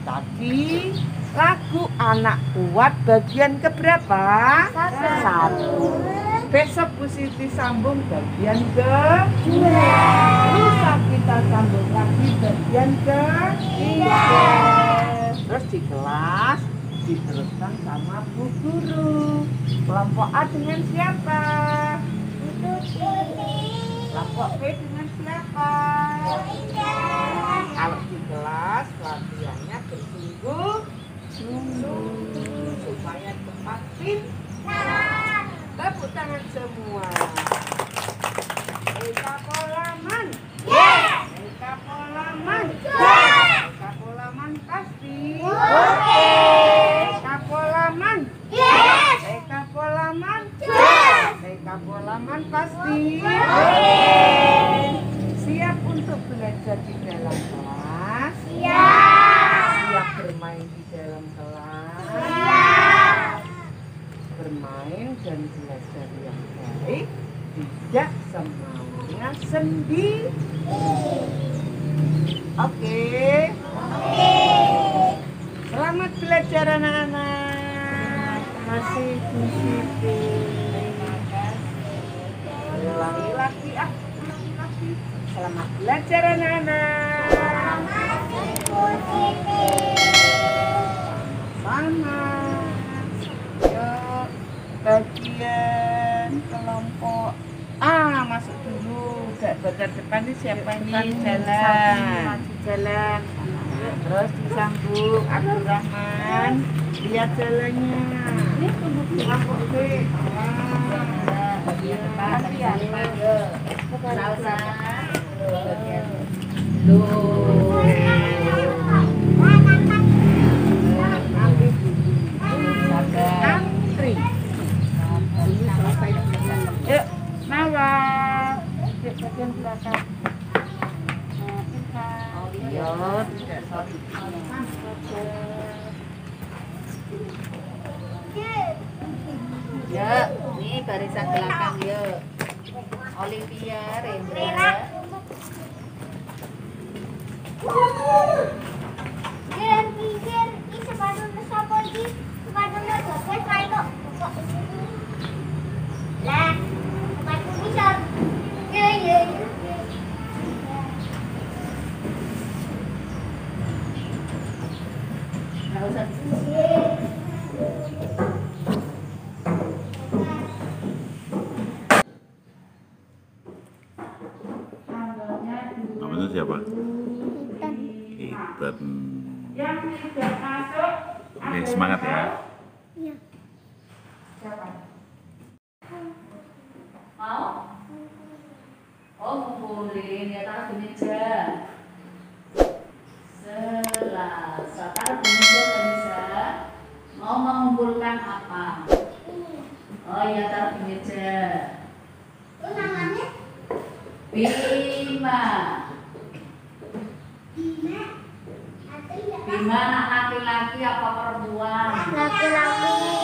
tadi lagu Anak Kuat bagian keberapa? 1. Besok Bu Siti sambung bagian ke-2. Lusa kita sambung lagi bagian ke-3. Terus di kelas diteruskan sama Bu Guru. Kelompok A dengan siapa? Kelompok B dengan siapa? Kalau di kelas latihannya bersungguh-sungguh supaya cepat pintar. Tepuk tangan semua. Eka Polaman. Eka Polaman. Eka Polaman pasti. Eka Polaman. Eka Polaman. Eka Polaman pasti. Siap untuk belajar di dalam kelas? Siap bermain di dalam kelas? Bermain dan belajar yang baik, tidak semaunya sendiri. Oke. Selamat belajar anak-anak. Terima kasih Bu Siti. Ulangi lagi ulangi lagi. Selamat belajar anak-anak. Selamat. Yuk, bagian kelompok A masuk dulu. Bagian depan ini siapa ini? Jalan. Terus disambung Abdurrahman. Lihat jalannya. Ini kelompok B. Bagian depan. Salsa. Antri. Yuk, Nawa. Bagian belakang. Yuk, tidak sorry. Yuk, ini barisan belakang yuk. Olivia, Rendra. Namanya siapa? Ethan. Yang tidak masuk. Oke, semangat ya. Siapa? Mau? Oh, ngumpulin ya, taruh di meja. Selasa, taruh di meja kan bisa. Mau mengumpulkan apa? Oh iya, taruh di meja. Namanya? Bima. Bima anak laki-laki apa perempuan? Laki-laki.